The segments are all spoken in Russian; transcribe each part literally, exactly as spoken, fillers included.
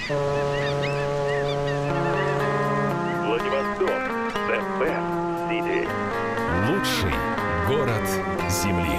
Владивосток. The best city. Лучший город Земли.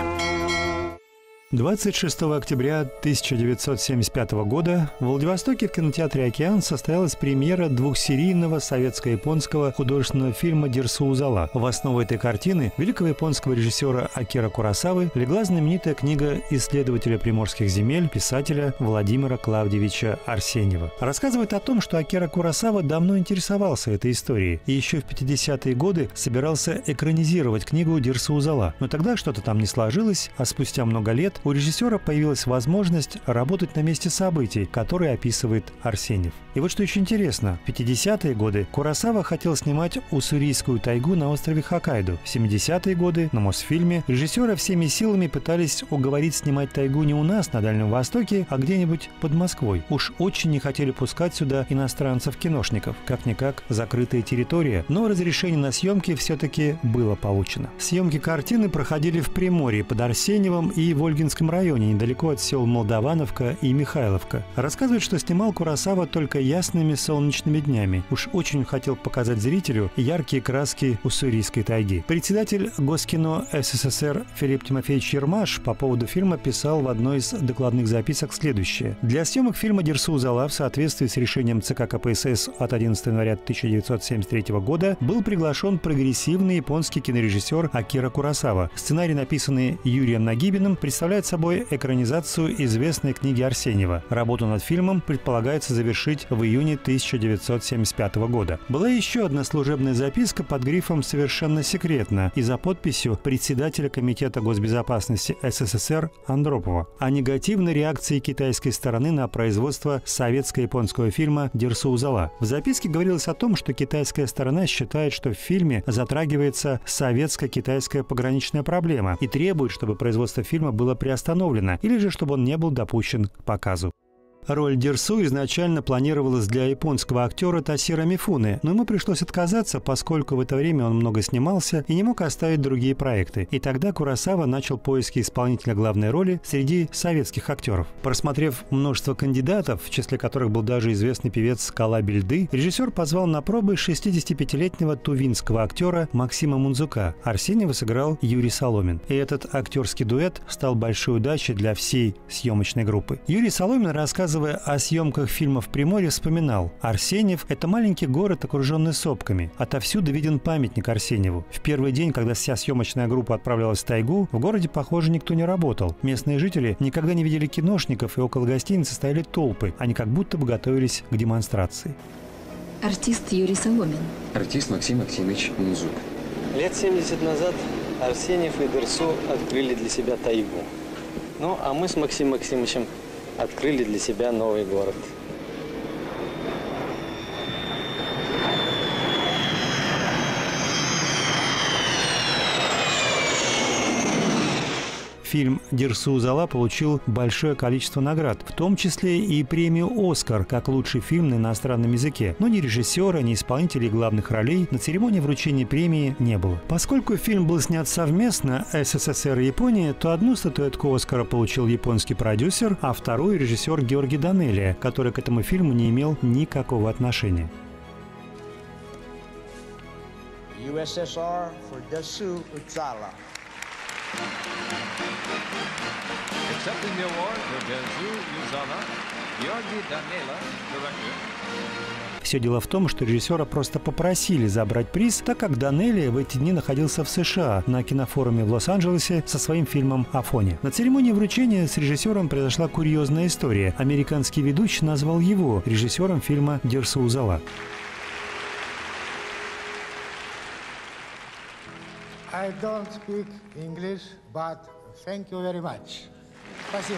двадцать шестого октября тысяча девятьсот семьдесят пятого года в Владивостоке в кинотеатре «Океан» состоялась премьера двухсерийного советско-японского художественного фильма «Дерсу Узала». В основу этой картины великого японского режиссера Акира Куросавы легла знаменитая книга исследователя приморских земель, писателя Владимира Клавдевича Арсеньева. Рассказывает о том, что Акира Куросава давно интересовался этой историей и еще в пятидесятые годы собирался экранизировать книгу «Дерсу Узала». Но тогда что-то там не сложилось, а спустя много лет у режиссера появилась возможность работать на месте событий, которые описывает Арсеньев. И вот что еще интересно. В пятидесятые годы Куросава хотел снимать уссурийскую тайгу на острове Хоккайдо. В семидесятые годы на Мосфильме режиссера всеми силами пытались уговорить снимать тайгу не у нас, на Дальнем Востоке, а где-нибудь под Москвой. Уж очень не хотели пускать сюда иностранцев-киношников. Как-никак закрытая территория. Но разрешение на съемки все-таки было получено. Съемки картины проходили в Приморье под Арсеньевым и в Ольгинском районе, недалеко от сел Молдавановка и Михайловка. Рассказывает, что снимал Куросава только ясными солнечными днями. Уж очень хотел показать зрителю яркие краски уссурийской тайги. Председатель Госкино СССР Филипп Тимофеевич Ермаш по поводу фильма писал в одной из докладных записок следующее. Для съемок фильма «Дерсу Узала» в соответствии с решением ЦК КПСС от одиннадцатого января тысяча девятьсот семьдесят третьего года был приглашен прогрессивный японский кинорежиссер Акира Куросава. Сценарий, написанный Юрием Нагибиным, представляет собой экранизацию известной книги Арсеньева. Работу над фильмом предполагается завершить в июне тысяча девятьсот семьдесят пятого года. Была еще одна служебная записка под грифом «Совершенно секретно» и за подписью председателя Комитета госбезопасности СССР Андропова о негативной реакции китайской стороны на производство советско-японского фильма «Дерсу Узала». В записке говорилось о том, что китайская сторона считает, что в фильме затрагивается советско-китайская пограничная проблема и требует, чтобы производство фильма было приостановлено или же чтобы он не был допущен к показу. Роль Дерсу изначально планировалась для японского актера Тасиро Мифуне, но ему пришлось отказаться, поскольку в это время он много снимался и не мог оставить другие проекты. И тогда Куросава начал поиски исполнителя главной роли среди советских актеров. Просмотрев множество кандидатов, в числе которых был даже известный певец Кала Бельды, режиссер позвал на пробы шестидесятипятилетнего тувинского актера Максима Мунзука. Арсеньева сыграл Юрий Соломин. И этот актерский дуэт стал большой удачей для всей съемочной группы. Юрий Соломин рассказывал о съемках фильма в Приморье, вспоминал: «Арсеньев – это маленький город, окруженный сопками. Отовсюду виден памятник Арсеньеву. В первый день, когда вся съемочная группа отправлялась в тайгу, в городе, похоже, никто не работал. Местные жители никогда не видели киношников, и около гостиницы стояли толпы. Они как будто бы готовились к демонстрации». Артист Юрий Соломин. Артист Максим Максимович Мунзук. Лет семьдесят назад Арсеньев и Дерсу открыли для себя тайгу. Ну, а мы с Максимом Максимовичем открыли для себя новый город. Фильм «Дерсу Узала» получил большое количество наград, в том числе и премию «Оскар» как лучший фильм на иностранном языке. Но ни режиссера, ни исполнителей главных ролей на церемонии вручения премии не было. Поскольку фильм был снят совместно СССР и Япония, то одну статуэтку «Оскара» получил японский продюсер, а вторую – режиссер Георгий Данелия, который к этому фильму не имел никакого отношения. ю эс эс ар for Dерсу Узала. Accepting the award for Dерсу Узала, Георгий Данелия, director. Все дело в том, что режиссера просто попросили забрать приз, так как Данелия в эти дни находился в США на кинофоруме в Лос-Анджелесе со своим фильмом «Афоня». На церемонии вручения с режиссером произошла курьезная история. Американский ведущий назвал его режиссером фильма «Дерсу Узала». I don't speak English, but thank you very much. Спасибо.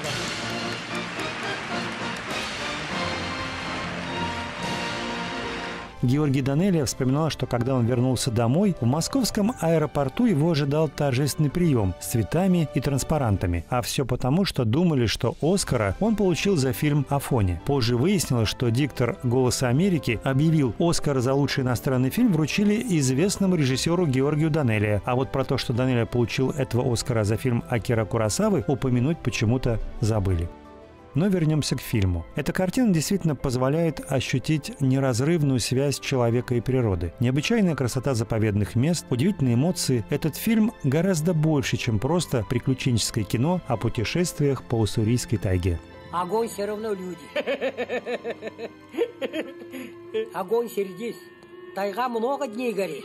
Георгий Данелия вспоминал, что когда он вернулся домой, в московском аэропорту его ожидал торжественный прием с цветами и транспарантами. А все потому, что думали, что «Оскара» он получил за фильм «Афоня». Позже выяснилось, что диктор «Голоса Америки» объявил, «Оскар» за лучший иностранный фильм вручили известному режиссеру Георгию Данелия. А вот про то, что Данелия получил этого «Оскара» за фильм Акира Куросавы, упомянуть почему-то забыли. Но вернемся к фильму. Эта картина действительно позволяет ощутить неразрывную связь человека и природы. Необычайная красота заповедных мест, удивительные эмоции. Этот фильм гораздо больше, чем просто приключенческое кино о путешествиях по уссурийской тайге. Огонь все равно люди. Огонь сердись. Тайга много дней горит.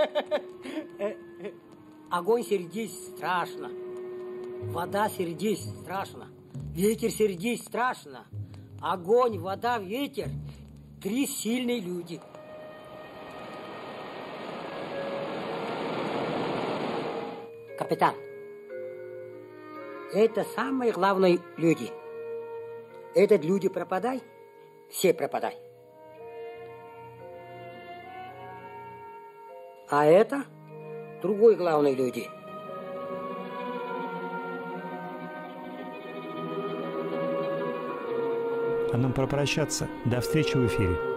Огонь сердись страшно. Вода сердись страшно. Ветер сердись страшно. Огонь, вода, ветер. Три сильные люди. Капитан, это самые главные люди. Этот люди пропадай, все пропадай. А это другой главный люди. А нам пора прощаться. До встречи в эфире.